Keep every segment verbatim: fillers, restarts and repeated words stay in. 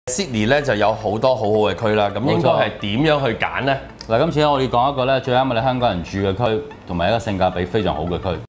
Sydney 咧就有好多好好嘅區啦，咁應該係點樣去揀咧？ 嗱，今次咧我哋講一個咧最啱我哋香港人住嘅區，同埋一個性價比非常好嘅區。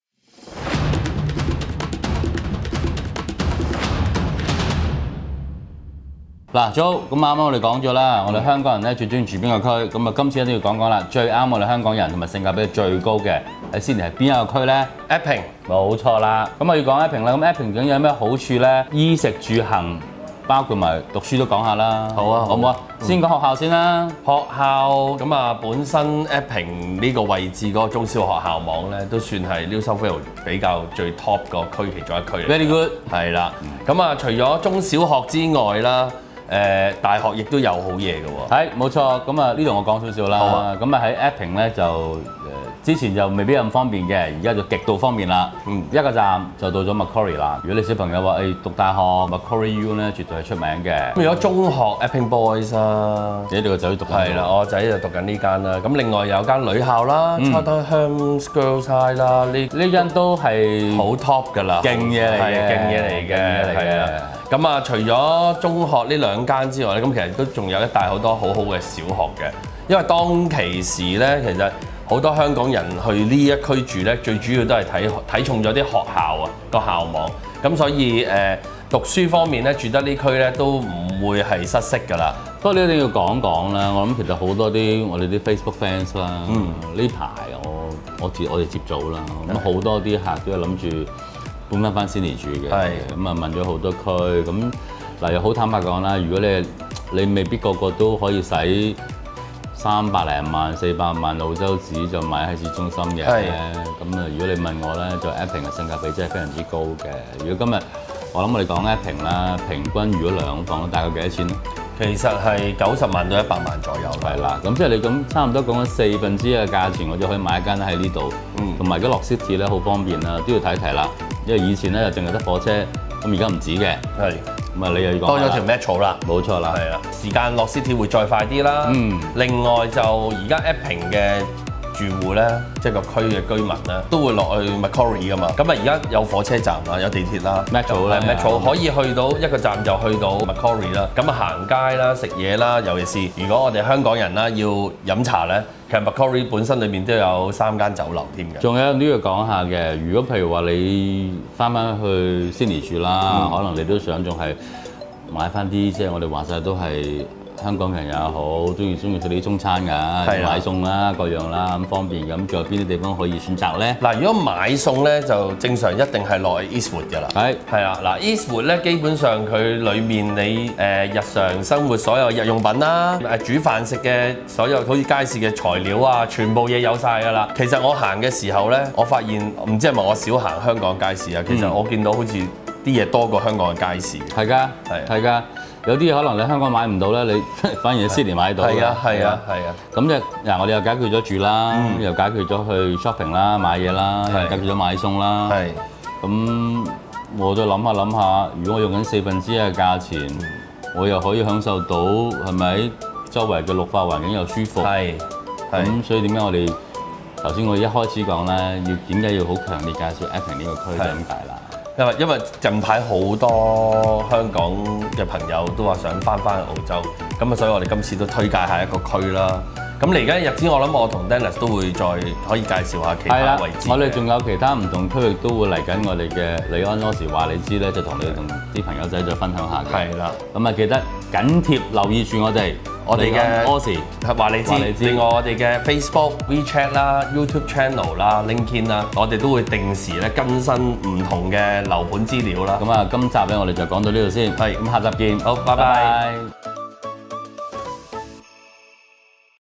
嗱 ，Jo， 咁啱啱我哋講咗啦，我哋香港人咧最中意住邊個區？咁啊，今次都要講講啦，最啱我哋香港人同埋性價比最高嘅喺 Sydney 係邊一個區咧 ？Epping， 冇錯啦。咁我要講 Epping 啦，咁 Epping 究竟有咩好處咧？衣食住行，包括埋讀書都講下啦。 好啊， 好唔好啊？嗯、先講學校先啦。 學校咁啊，本身 Epping 呢個位置嗰個中小學校網咧，都算係 New South Wales 比較最 top 個區其中一區嚟。 Very good。 係啦，咁啊，除咗中小學之外啦。誒、呃、大學亦都有好嘢嘅喎， 係冇錯。咁啊呢度我講少少啦。咁啊喺 Epping 咧就誒之前就未必咁方便嘅，而家就極度方便啦。嗯，一個站就到咗 Macquarie 啦。如果你小朋友話誒讀大學 Macquarie U 咧，絕對係出名嘅。 咁如果中學 Epping Boys 啊， 你哋個仔讀緊係啦，我仔就讀緊呢間啦。咁另外有間女校啦 ，Cheltenham Girls High 啦，呢呢間都係好 top 㗎啦， 勁嘢嚟嘅， 勁嘢嚟嘅，係啊。咁啊，除咗中學呢兩間之外咧，咁其實都仲有一大好多好好嘅小學嘅。因為當其時咧，其實好多香港人去呢一區住咧，最主要都係睇睇重咗啲學校啊個校網。咁所以誒、呃、讀書方面咧，住得呢區咧都唔會係失色㗎啦。 不過呢，一定要講講啦。我諗其實好多啲我哋啲 Facebook fans 啦，呢排、嗯、我我接我哋接組啦，咁好多啲客都係諗住搬翻翻 Sydney 住嘅，咁啊問咗好多區，咁嗱又好坦白講啦，如果你你未必個個都可以使三百零萬、四百萬澳洲紙就買喺市中心嘅，咁啊如果你問我咧，就 Epping 嘅性價比真係非常之高嘅。如果今日我諗我哋講 Epping 啦，平均如果兩房大概幾多錢咧？ 其實係九十萬到一百萬左右啦。 係啦，咁即係你咁差唔多講緊四分之一嘅價錢，我就可以買一間喺呢度。嗯，同埋而家落 City 咧好方便啦，都要睇睇啦。因為以前咧就淨係得火車，咁而家唔止嘅。係，咁啊你又要講多咗條 metro 啦。冇錯啦，係啦。時間落 City 會再快啲啦。嗯。另外就而家 Epping 嘅住戶咧，即係個區嘅居民咧，都會落去 Macquarie 噶嘛。咁啊而家有火車站啦，有地鐵啦 ，metro 咧 metro 可以去到一個站就去到 Macquarie 啦。咁啊行街啦、食嘢啦，尤其是如果我哋香港人啦要飲茶咧，其實 Macquarie 本身裏面都有三間酒樓添嘅。仲有都要講下嘅，如果譬如話你翻返去 Sydney 住啦，嗯、可能你都想仲係買翻啲，即係我哋話晒都係。香港人也好，中意中意食啲中餐㗎，買餸啦各樣啦咁方便咁，仲有邊啲地方可以選擇咧？嗱，如果買餸咧就正常一定係落去 Eastwood 㗎啦。係係啊，嗱 Eastwood 咧基本上佢裡面你誒、呃、日常生活所有日用品啦，誒煮飯食嘅所有好似街市嘅材料啊，全部嘢有晒㗎啦。其實我行嘅時候咧，我發現唔知係咪我少行香港街市啊，其實我見到好似啲嘢多過香港嘅街市。係㗎，係係㗎。有啲嘢可能你香港買唔到咧，你反而喺 Sydney 買到。係啊，係啊，係啊。咁即係嗱，我哋又解決咗住啦，嗯、又解決咗去 shopping 啦、買嘢啦，又解決咗買餸啦。係。咁我再諗下諗下，如果我用緊四分之一嘅價錢，我又可以享受到係咪周圍嘅綠化環境又舒服？係。咁所以點解我哋頭先我一開始講咧，要點解要好強烈介紹 Epping 呢個區就咁解啦。因為因為近排好多香港嘅朋友都話想翻返去澳洲，咁啊，所以我哋今次都推介下一個區啦。咁嚟緊日子，我諗我同 Dennis 都會再可以介紹下其他位置。我哋仲有其他唔同區域都會嚟緊，我哋嘅李安嗰時話你知咧，就同你同啲朋友仔再分享下嘅。係啦。咁啊，記得緊貼留意住我哋。我哋嘅 Aussie 話你知，另外我哋嘅 Facebook、WeChat 啦、YouTube Channel 啦、LinkedIn 啦，我哋都會定時咧更新唔同嘅樓盤資料啦。咁啊，今集咧我哋就講到呢度先。係，咁下集見。好，拜拜。